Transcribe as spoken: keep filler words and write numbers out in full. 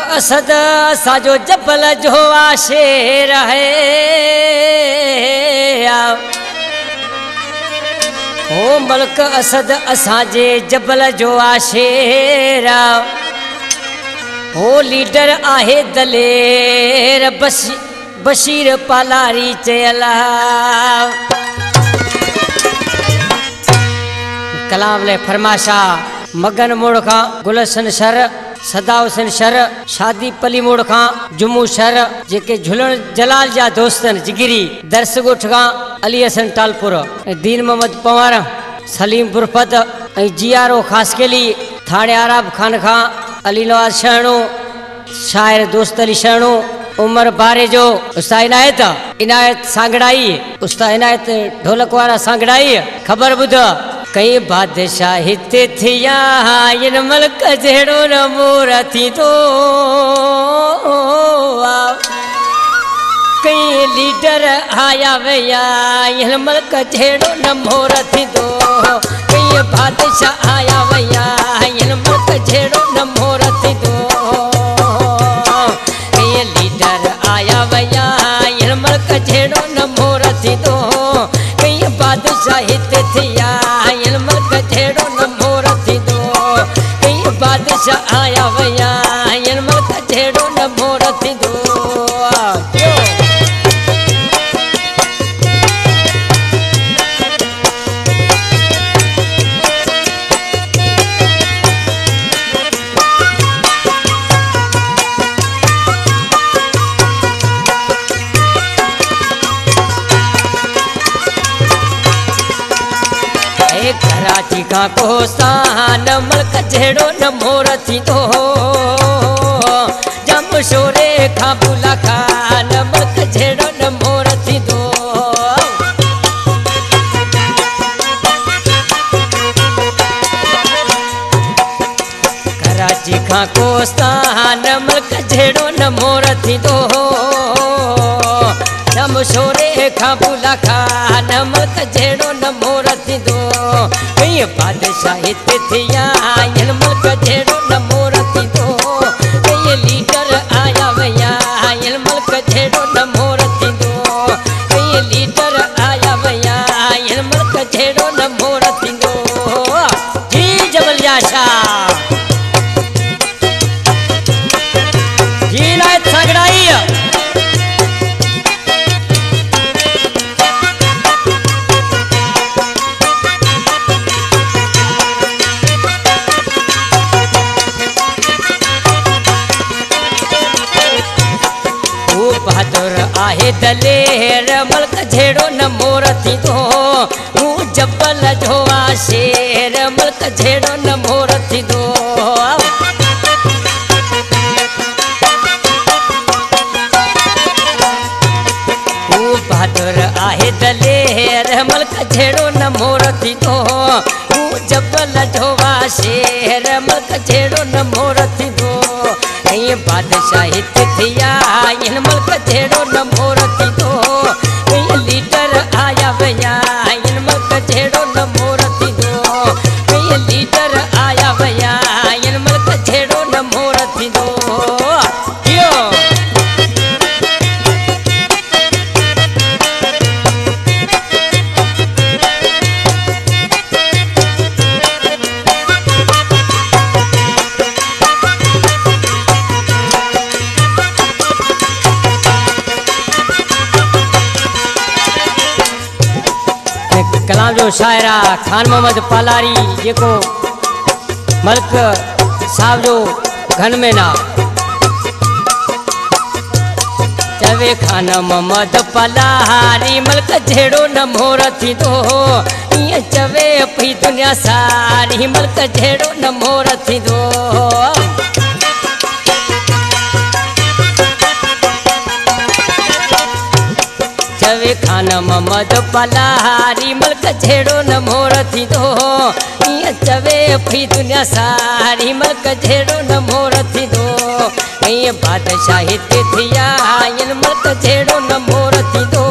असद साजो जबल जो आशेर है ओ मलक असद असाजे जबल जो आशेर ओ लीडर आहे दलेर बस बशीर पालारी चला कलाम ले फरमाशा मगन मोड़ खां गुलशन शर सदा हुसैन शर शादी पली मोड़ खां जुमू शर जेके झुलन जलाल जा दोस्तन जिगिरी दरस गोठ खां अली हसन टालपुर दीन मोहम्मद पवार सलीम बुरफत जियारो खासकेली थाने आराब खान खां अली नवाज शहणो शायर दोस्त अली शहणो उमर बारे जो उस्ताद इनायत इनायत सांगड़ाई उस्ताद इनायत ढोलक वाला सांगड़ाई खबर बुध कई बादशाह हिते थिया इन मलक जहिड़ो न मोर थी तो कई लीडर आया वया इन मलक जहिड़ो न मोर थी तो कई बादशाह आया वया इन मलक जहिड़ो न मोर थी तो कई लीडर आया वया इन मलक जहिड़ो न मोर थी तो कई बादशाह हिते थिया बादशाह आया वया इन मलक जहिड़ो न मोर थींदो कराची का कोस्तान मलक जहिड़ो न मोर थींदो जम शोरे खां बुला खान मलक जहिड़ो न मोर थींदो कराची खां कोस्तान मलक जहिड़ो न मोर थींदो जम शोरे खां बुला खान मलक जहिड़ो न मोर थींदो कई बादशाह हिते थिया इन मलक जहिड़ो न मोर थींदो कई लीडर आया वया इन मलक जहिड़ो न मोर थींदो कई लीडर आया वया इन मलक जहिड़ो न मोर थींदो जी जबल शाह जी इनायत सांगड़ाई बहादुर आहे दलेर मलक जहिड़ो न मोर थींदो हूं जबल जो आशेर मलक जहिड़ो न मोर थींदो हूं बहादुर आहे दलेर मलक जहिड़ो न मोर थींदो हूं जबल जो आशेर मलक जहिड़ो न मोर थींदो कई बादशाह हिते थिया इन मलक जहिड़ो न मोर थींदो कई लीडर आया वया इन मलक जहिड़ो न मोर थींदो कई लीडर आया वया इन मलक जहिड़ो न मोर थींदो कलाम जो शायरा खान मोहम्मद पालारी जेको मलक साहब जो घन में ना चवे खान मोहम्मद पालारी मलक जहिड़ो न मोर थींदो ईअं चवे पई दुनिया सारी मलक जहिड़ो न मोर थींदो चवे खान मोहम्मद पालारी मलक जहिड़ो न मोर थींदो ईअं चवे पई दुनिया सारी मलक जहिड़ो न मोर थींदो कई बादशाह हिते थिया इन मलक जहिड़ो न मोर थींदो